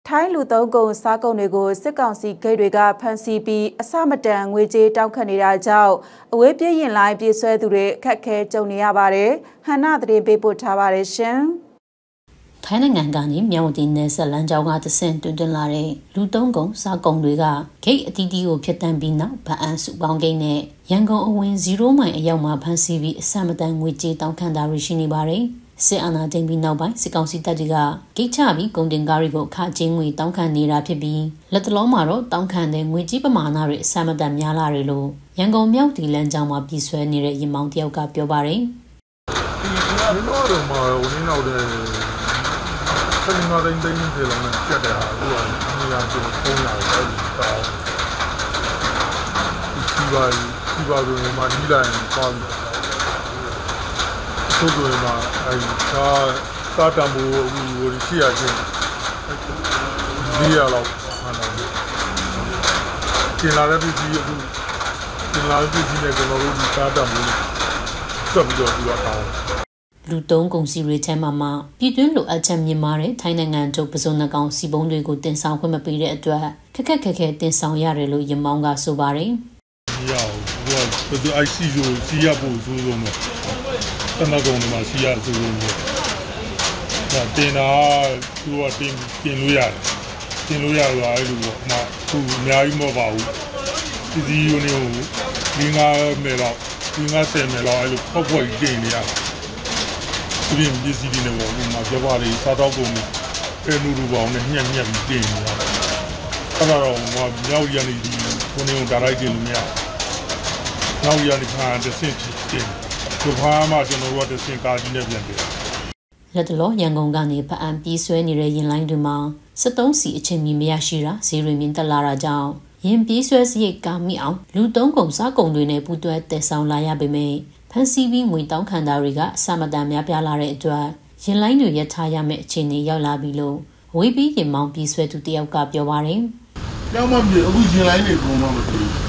ထိုင်းလူသုံးကုန်စားကုန်တွေကိုစစ်ကောင်စီဂိတ်တွေကဖမ်းဆီးပြီးအစမတန်ငွေကြေးတောင်းခံနေတာကြောင့်အဝေးပြေးရင်လိုင်းပြေးဆွဲသူတွေအခက်ခဲကြုံနေရပါတယ်။ဟန်နာသတင်းပေးပို့ထားပါတယ်ရှင်။ထိုင်းနိုင်ငံကနေမြောက်တင်နယ်ဆက်လမ်းကြောင်းကတဆင့်တွင်လာတဲ့လူသုံးကုန်စားကုန်တွေကဂိတ်အသီးသီးကိုဖျက်ဆီးပြီးနောက်ဗအန်စုပေါင်းဂိတ်နဲ့ရန်ကုန်အဝင်0မိုင်အရောက်မှာဖမ်းဆီးပြီးအစမတန်ငွေကြေးတောင်းခံတာတွေရှိနေပါတယ်။စစ်အာဏာသိမ်းပြီးနောက်ပိုင်းစစ်ကောင်စီတပ်တွေကဂိတ်ချပြီးကုန်တင်ကားတွေကိုအခကြေးငွေတောင်းခံနေတာဖြစ်ပြီးလက်တလုံးမှာတော့တောင်းခံတဲ့ငွေကြေးပမာဏတွေအစမတန်များလာတယ်လို့ရန်ကုန်မြောက်ဒီလမ်းကြောင်းမှာပြည်ဆွဲနေတဲ့ရင်မောင်တယောက်ကပြောပါတယ်။ဒီတော့မှဝင်နောက်တဲ့ဆက်ငါတိုင်းတိုင်းတွေလည်းပြတ်တယ်ဟာသူကနေရာကျုံ300လောက်တောင်းဒီပါဆိုမှဒီလိုက်ပေါ့ဆိုတော့မှသာတံမိုးဟိုရှိရချင်းဒီရလောက်မှန်တယ်ကျင်လာတဲ့ပြည်ကြီးအခုကျင်လာတဲ့ပြည်ကြီးနဲ့ကျွန်တော်တို့ဒီသာတံမိုးဆက်ပြီးတော့တောင်းလူသုံးကုန်စည်တွေထဲမှာပြည်တွင်းလိုအပ်ချက်မြင့်မားတဲ့ထိုင်းနိုင်ငံချုပ်ပစုံနှကောင်စီပုံးတွေကိုတင်ဆောင်ခွင့်မပေးတဲ့အတွက်ခက်ခဲတင်ဆောင်ရတယ်လို့ရမောင်းကဆိုပါတယ်။ရောက်ဟိုအိုက်စီကိုစီရဖို့ဆိုလို့မယ်တနကုံမှာစီရဆိုလို့မယ်ဒါတင်တာသူကတင်လို့ရတယ်တင်လို့ရတော့အဲ့လိုပေါ့မှသူအများကြီးမဟုတ်ပါဘူးဒီယူနေကို5မယ်လောက်10မယ်လောက်အဲ့လိုပေါက်ပေါက်ကြီးတင်နေရတယ်ဒီပစ္စည်းတွေနဲ့ပေါ့မှာကြွားလေးစားတော့ကုန်အဲ့လိုလိုပေါ့နဲ့ညံ့တင်နေရတယ်အဲ့တော့မြောက်ရနေဒီကိုနေကိုဒါလိုက်တင်လို့မရနောက်ရနေခါတစ်ဆင့်တင်သူဘာမှကျွန်တော်တို့ကတစ်ဆင့်ကားကြီးနဲ့ပြန်တယ်လက်တလောရန်ကုန်ကနေဗအန်ပြေးဆွဲနေတဲ့ရင်လိုင်းတွေမှာ73စီအချိန်မီမရရှိတာဈေးတွေမြင့်တက်လာတာကြောင့်ရင်ပြေးဆွဲစရိတ်ကာမိအောင်လူသုံးကုန်စားကုန်တွေနဲ့ပူးတွဲတည်ဆောင်လာရပေမဲ့ဖန်စီပြီးငွေတောင်းခံတာတွေကအစမတန်များပြားလာတဲ့အတွက်ရင်လိုင်းတွေရထားရမယ့်အခြေအနေရောက်လာပြီလို့ဝေးပြီးရင်မောင်းပြေးဆွဲသူတယောက်ကပြောပါတယ်။ကျောင်းမပြေအခုရင်လိုင်းတွေပုံမှန်မပြေဘူး။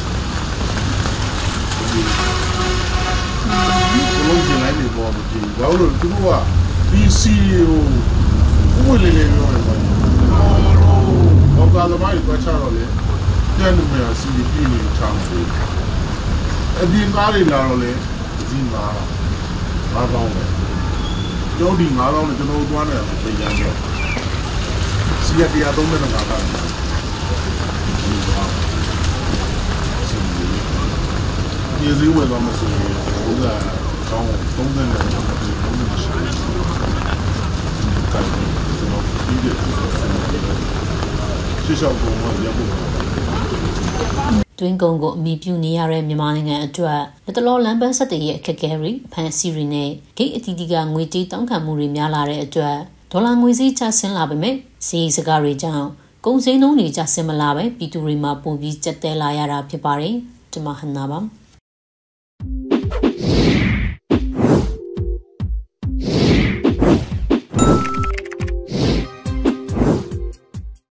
ဘလုံးရင်လိုင်းတွေပေါ်မပြေဘူး။ဘာလို့လဲသူတို့ကဒီစီကိုဥပဒေလေးပြောတယ်ပေါ့။ဘောကသမားတွေချတော့လေတဲ့လူမျိုးစီပြည်နေချောင်းတယ်။အဒီကားတွေလာတော့လေဒီမှာ5ပေါင်းပဲ။ကျောင်းဒီ5ပေါင်းနဲ့ကျွန်တော်သွားနေတယ်ပြင်ရမ်းတော့စီရတရားသုံးတဲ့ငါးပါးဒီစည်းဝယ်တော့မဆိုဘူးဘုရားကောင်း30နဲ့30ရှိတယ်ကျွန်တော်ပြီးတယ်ရှေ့လျှောက်ကုန်မှာရဖို့တွင်းကုန်ကိုအမိပြုနေရတဲ့မြန်မာနိုင်ငံအတွက်လက်တလောလမ်းပန်းဆက်တဲ့အခက်အခဲတွေဖန်စီရီနဲ့ဂိတ်အတီးတီးကငွေကြေးတောင်းခံမှုတွေများလာတဲ့အတွက်ဒေါ်လာငွေစည်းကျဆင်းလာပေမဲ့စီးစကားတွေကြောင့်ကုန်စည်နှုန်းတွေကျဆင်းမလာပဲပြည်သူတွေမှာပိုပြီးကျက်တဲလာရတာဖြစ်ပါတယ်။ဒီမှာဟန်နာပါ